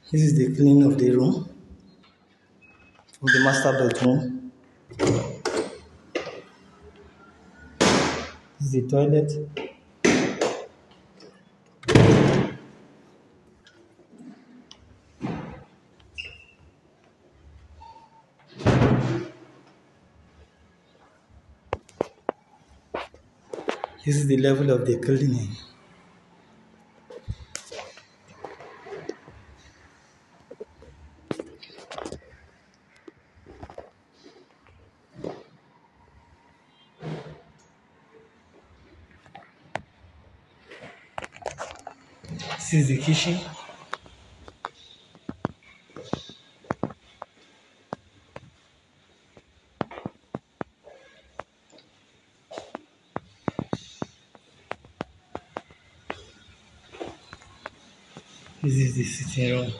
This is the cleaning of the room, of the master bedroom. This is the toilet. This is the level of the cleaning. This is the kitchen. This is the sitting room.